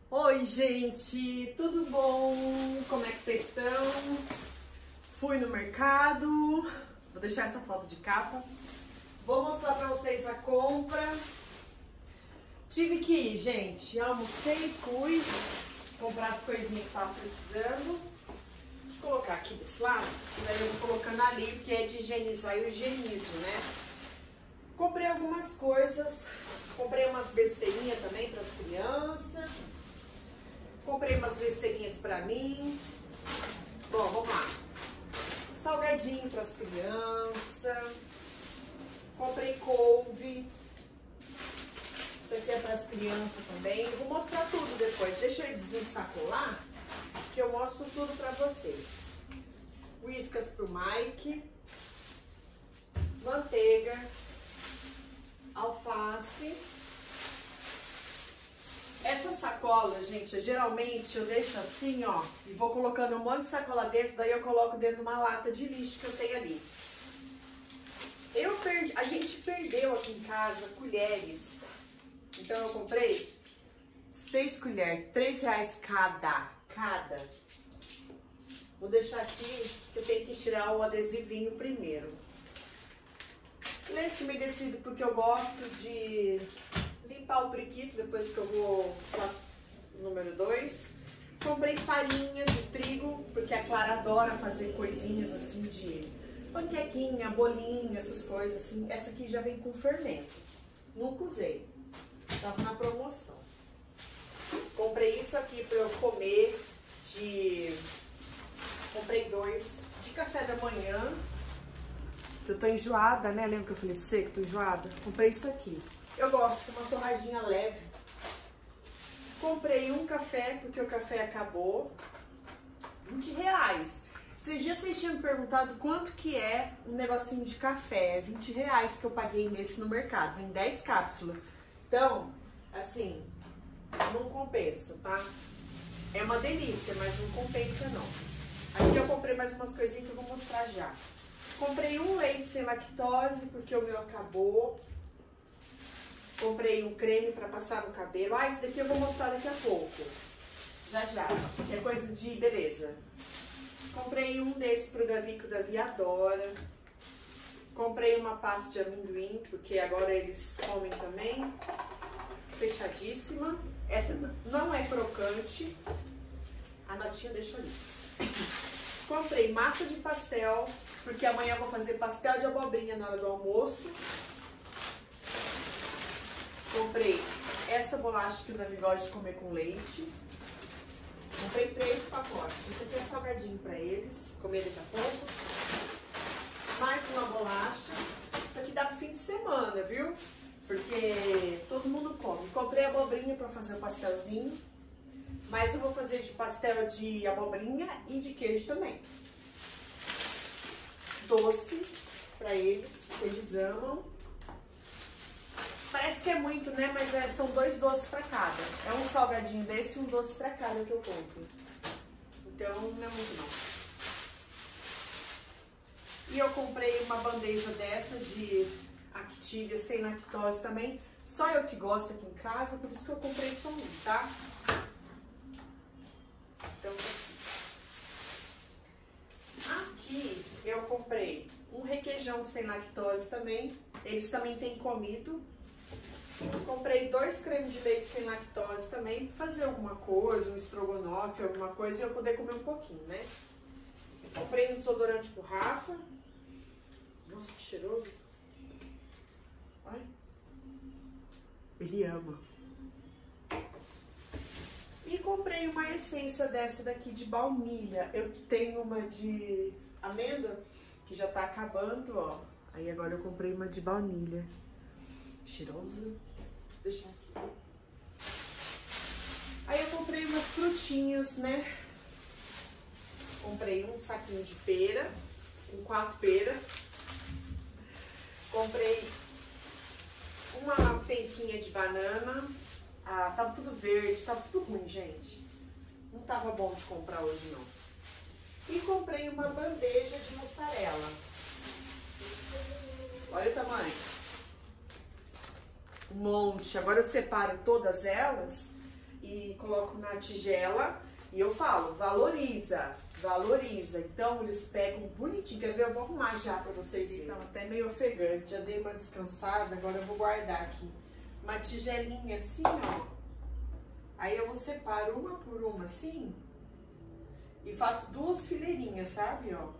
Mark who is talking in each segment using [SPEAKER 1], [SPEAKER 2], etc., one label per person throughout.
[SPEAKER 1] Oi, gente, tudo bom? Como é que vocês estão? Fui no mercado, vou deixar essa foto de capa. Vou mostrar pra vocês a compra. Tive que ir, gente, almocei, fui comprar as coisinhas que tava precisando. Deixa eu colocar aqui desse lado, e daí eu vou colocando ali, porque é de higienizar e eu higienizo, né? Comprei algumas coisas, comprei umas besteirinhas também para as crianças. Comprei umas besteirinhas pra mim. Bom, vamos lá. Salgadinho pras crianças. Comprei couve. Isso aqui é pras crianças também. Vou mostrar tudo depois. Deixa eu desensacolar, que eu mostro tudo pra vocês. Whiskas pro Mike. Manteiga. Alface. Essa sacola, gente, geralmente eu deixo assim, ó, e vou colocando um monte de sacola dentro, daí eu coloco dentro de uma lata de lixo que eu tenho ali. A gente perdeu aqui em casa colheres, então eu comprei 6 colheres, R$3 cada. Vou deixar aqui, que eu tenho que tirar o adesivinho primeiro. Lenço umedecido porque eu gosto de limpar o periquito depois que eu faço o número 2. Comprei farinha de trigo, porque a Clara adora fazer coisinhas assim de panquequinha, bolinho, essas coisas assim. Essa aqui já vem com fermento. Nunca usei. Tava na promoção. Comprei isso aqui pra eu comer Comprei 2 de café da manhã. Eu tô enjoada, né? Lembra que eu falei pra você que eu tô enjoada? Comprei isso aqui. Eu gosto de uma torradinha leve. Comprei um café, porque o café acabou. R$20. Esses dias vocês tinham me perguntado quanto que é um negocinho de café. É R$20 que eu paguei nesse no mercado. Vem 10 cápsulas. Então, assim, não compensa, tá? É uma delícia, mas não compensa não. Aqui eu comprei mais umas coisinhas que eu vou mostrar já. Comprei um leite sem lactose, porque o meu acabou. Comprei um creme para passar no cabelo. Ah, esse daqui eu vou mostrar daqui a pouco. Já. É coisa de beleza. Comprei um desse pro Davi, que o Davi adora. Comprei uma pasta de amendoim, porque agora eles comem também. Fechadíssima. Essa não é crocante. A notinha deixou ali. Comprei massa de pastel, porque amanhã eu vou fazer pastel de abobrinha na hora do almoço. Comprei essa bolacha que o Davi gosta de comer com leite. Comprei 3 pacotes. Isso aqui é salgadinho pra eles, comer daqui a pouco. Mais uma bolacha. Isso aqui dá pro fim de semana, viu? Porque todo mundo come. Comprei abobrinha pra fazer o pastelzinho. Mas eu vou fazer de pastel de abobrinha e de queijo também. Doce pra eles amam. Parece que é muito, né? Mas são 2 doces pra cada. É um salgadinho desse e um doce pra cada que eu compro. Então não é muito não. E eu comprei uma bandeja dessa de Activia sem lactose também. Só eu que gosto aqui em casa, por isso que eu comprei só um, tá? Então, aqui eu comprei um requeijão sem lactose também. Eles também têm comido. Comprei 2 cremes de leite sem lactose também, pra fazer alguma coisa, um estrogonofe, alguma coisa, e eu poder comer um pouquinho, né? Comprei um desodorante pro Rafa. Nossa, que cheiroso. Olha. Ele ama. E comprei uma essência dessa daqui de baunilha. Eu tenho uma de amêndoa, que já tá acabando, ó. Aí agora eu comprei uma de baunilha. Cheirosa. Vou deixar aqui. Aí eu comprei umas frutinhas, né? Comprei um saquinho de pera, com 4 peras. Comprei uma penquinha de banana. Ah, tava tudo verde, tava tudo ruim, gente. Não tava bom de comprar hoje, não. E comprei uma bandeja de mussarela. Olha o tamanho. Um monte. Agora eu separo todas elas e coloco na tigela. E eu falo, valoriza, valoriza. Então eles pegam bonitinho. Quer ver? Eu vou arrumar já pra vocês verem. Então até meio ofegante. Já dei uma descansada, agora eu vou guardar aqui. Uma tigelinha assim, ó. Aí eu vou separo uma por uma assim. E faço 2 fileirinhas, sabe, ó.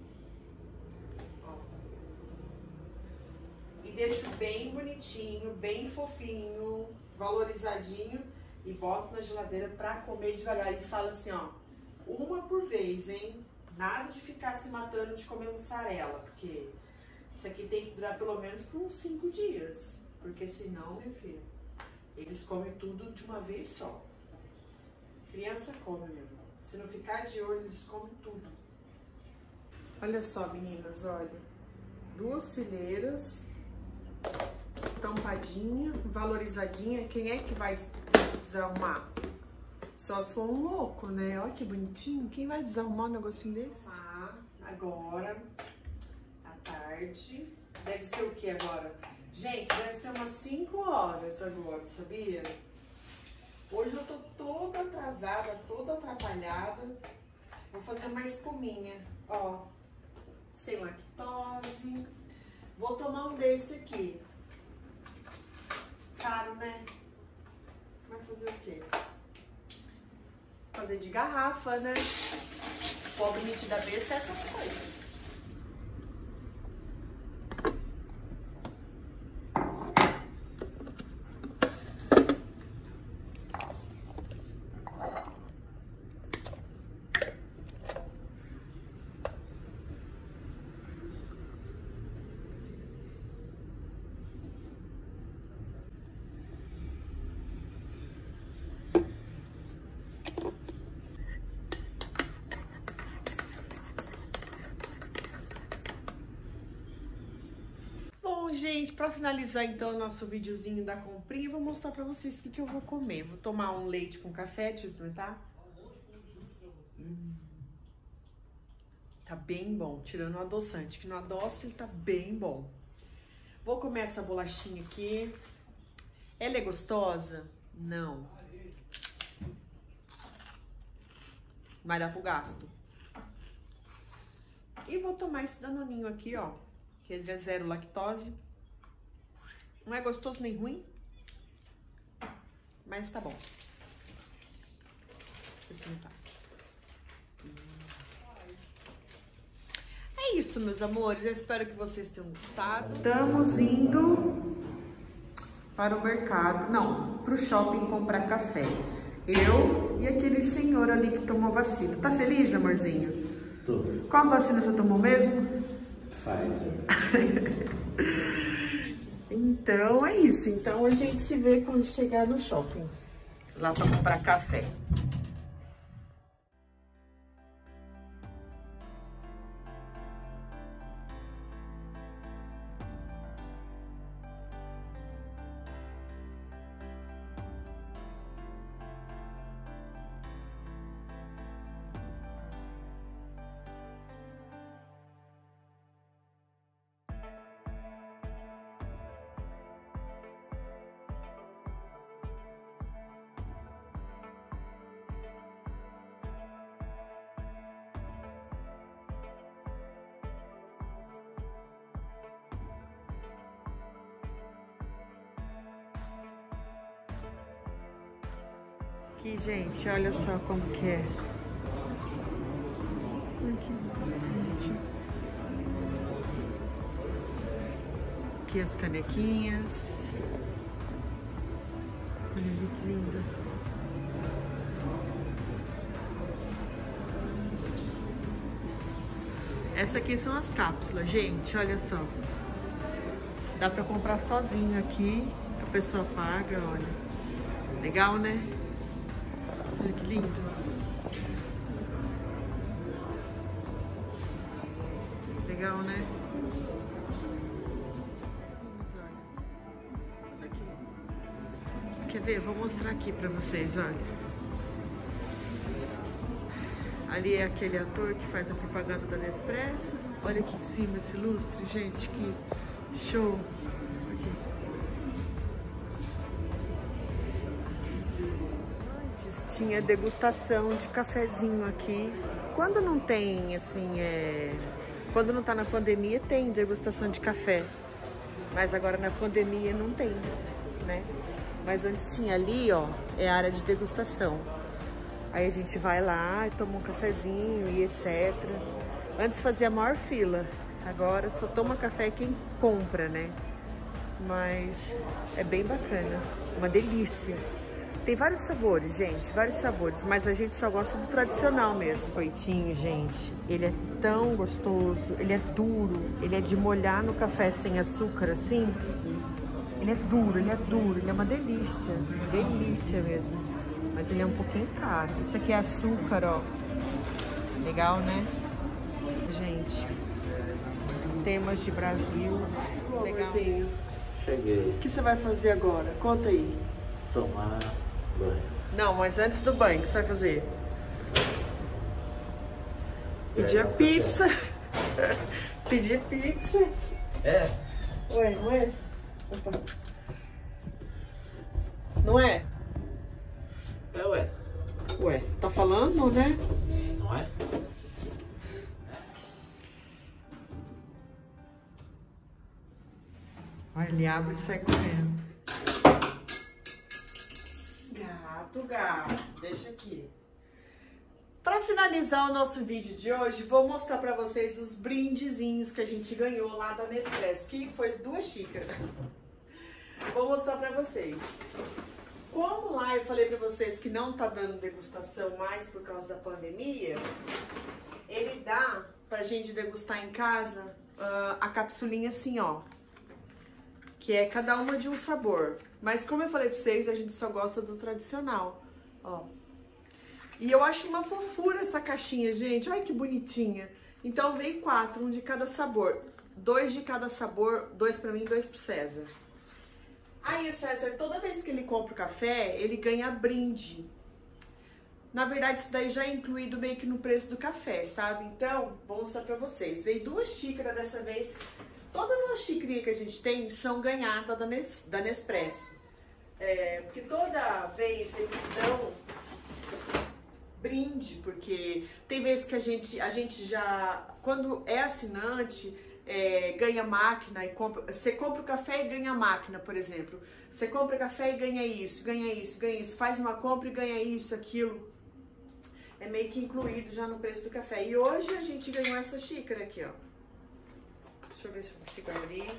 [SPEAKER 1] E deixo bem bonitinho, bem fofinho, valorizadinho. E boto na geladeira pra comer devagar. E fala assim, ó, uma por vez, hein? Nada de ficar se matando de comer mussarela, porque isso aqui tem que durar pelo menos por uns 5 dias. Porque senão, meu filho, eles comem tudo de uma vez só. Criança come mesmo. Se não ficar de olho, eles comem tudo. Olha só, meninas, olha. 2 fileiras, tampadinha, valorizadinha. Quem é que vai desarrumar? Só se for um louco, né? Olha que bonitinho. Quem vai desarrumar um negocinho desse? Ah, agora, à tarde. Deve ser o que agora? Gente, deve ser umas 5 horas agora, sabia? Hoje eu tô toda atrasada, toda atrapalhada. Vou fazer uma espuminha, ó. Sem lactose. Vou tomar um desse aqui. Caro, né? Vai fazer o quê? Fazer de garrafa, né? Pobre metida besta é essas coisas. Bom, gente, pra finalizar então o nosso videozinho da comprinha, eu vou mostrar pra vocês o que eu vou comer. Vou tomar um leite com café, deixa eu experimentar. Tá bem bom, tirando o adoçante, que no adoce ele tá bem bom. Vou comer essa bolachinha aqui. Ela é gostosa? Não. Vai dar pro gasto. E vou tomar esse danoninho aqui, ó. Que é 0 lactose. Não é gostoso nem ruim, mas tá bom. Vou experimentar. É isso, meus amores. Eu espero que vocês tenham gostado. Estamos indo para o mercado, não, para o shopping comprar café. Eu e aquele senhor ali que tomou vacina. Tá feliz, amorzinho?
[SPEAKER 2] Tô.
[SPEAKER 1] Qual vacina você tomou mesmo?
[SPEAKER 2] Pfizer.
[SPEAKER 1] Então é isso. Então a gente se vê quando chegar no shopping. Lá para comprar café. Aqui, gente, olha só como que é. Aqui as canequinhas. Olha que linda. Essa aqui são as cápsulas, gente, olha só. Dá pra comprar sozinho aqui, a pessoa paga, olha. Legal, né? Olha que lindo. Legal, né? Aqui. Quer ver? Vou mostrar aqui pra vocês, olha. Ali é aquele ator que faz a propaganda da Nespresso. Olha aqui em cima esse lustre, gente, que show. Aqui. tinha degustação de cafezinho aqui. Quando não tem, assim, quando não tá na pandemia, tem degustação de café. Mas agora na pandemia não tem, né? Mas antes tinha ali, ó, é a área de degustação. Aí a gente vai lá e toma um cafezinho e etc. Antes fazia a maior fila. Agora só toma café quem compra, né? Mas é bem bacana, uma delícia. Tem vários sabores, gente, vários sabores, mas a gente só gosta do tradicional mesmo. Biscoitinho, gente, ele é tão gostoso, ele é duro, ele é de molhar no café sem açúcar, assim. Ele é duro, ele é uma delícia mesmo. Mas ele é um pouquinho caro. Esse aqui é açúcar, ó. Legal, né? Gente, temas de Brasil. Legal.
[SPEAKER 2] Cheguei.
[SPEAKER 1] O que você vai fazer agora? Conta aí.
[SPEAKER 2] Tomar banho.
[SPEAKER 1] Não, mas antes do banho, o que você vai fazer? Pedir a pizza. Pedir pizza.
[SPEAKER 2] É?
[SPEAKER 1] Ué, não é? Opa. Não é?
[SPEAKER 2] É, ué.
[SPEAKER 1] Ué, tá falando, né?
[SPEAKER 2] Não é?
[SPEAKER 1] Olha, ele abre e sai correndo. Gato, deixa aqui. Para finalizar o nosso vídeo de hoje, vou mostrar para vocês os brindezinhos que a gente ganhou lá da Nespresso, que foi 2 xícaras. Vou mostrar para vocês. Como lá eu falei para vocês que não tá dando degustação mais por causa da pandemia, ele dá pra gente degustar em casa a capsulinha assim, ó. Que é cada uma de um sabor. Mas como eu falei pra vocês, a gente só gosta do tradicional, ó. E eu acho uma fofura essa caixinha, gente. Olha que bonitinha. Então veio 4, um de cada sabor. 2 de cada sabor, 2 pra mim, 2 pro César. Aí o César, toda vez que ele compra o café, ele ganha brinde. Na verdade, isso daí já é incluído meio que no preço do café, sabe? Então, vou mostrar pra vocês. Veio 2 xícaras dessa vez. Todas as xicrinhas que a gente tem são ganhadas da Nespresso. Porque toda vez eles dão brinde, porque tem vezes que a gente já, quando é assinante, ganha máquina e compra. Você compra o café e ganha máquina, por exemplo. Você compra café e ganha isso, ganha isso, ganha isso. Faz uma compra e ganha isso, aquilo. É meio que incluído já no preço do café. E hoje a gente ganhou essa xícara aqui, ó. Deixa eu ver se eu consigo abrir.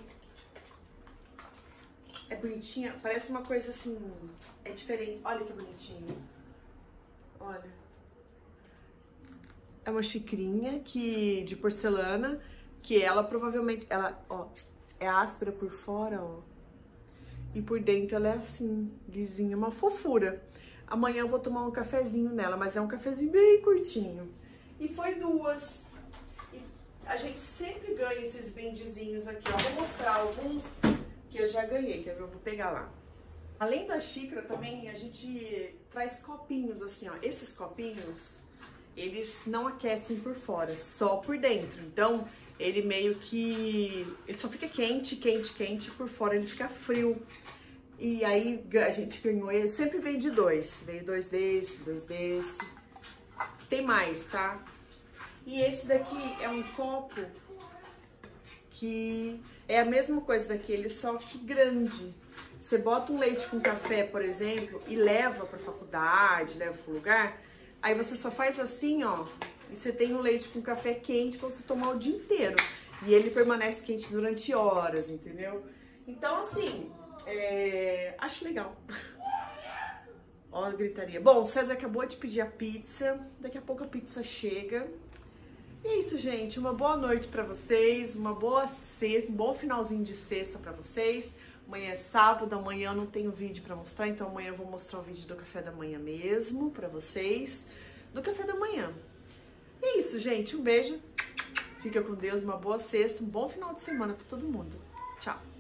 [SPEAKER 1] É bonitinha, parece uma coisa assim, é diferente. Olha que bonitinho. Olha. É uma xicrinha de porcelana, que ela provavelmente, ó, é áspera por fora, ó. E por dentro ela é assim, lisinha, uma fofura. Amanhã eu vou tomar um cafezinho nela, mas é um cafezinho bem curtinho. E foi 2. A gente sempre ganha esses brindezinhos aqui, ó. Vou mostrar alguns que eu já ganhei, que eu vou pegar lá. Além da xícara, também a gente traz copinhos assim, ó. Esses copinhos, eles não aquecem por fora, só por dentro. Então, ele meio que... ele só fica quente, quente, quente, por fora ele fica frio. E aí a gente ganhou, ele sempre veio de 2. Veio 2 desse, 2 desse. Tem mais, tá? E esse daqui é um copo que é a mesma coisa daquele, só que grande. Você bota um leite com café, por exemplo, e leva pra faculdade, leva pro lugar, aí você só faz assim, ó, e você tem um leite com café quente pra você tomar o dia inteiro. E ele permanece quente durante horas, entendeu? Então, assim, acho legal. Ó a gritaria. Bom, o César acabou de pedir a pizza, daqui a pouco a pizza chega. E é isso, gente. Uma boa noite pra vocês, uma boa sexta, um bom finalzinho de sexta pra vocês. Amanhã é sábado, amanhã eu não tenho vídeo pra mostrar, então amanhã eu vou mostrar o vídeo do café da manhã mesmo pra vocês. Do café da manhã. E é isso, gente. Um beijo. Fica com Deus, uma boa sexta, um bom final de semana pra todo mundo. Tchau.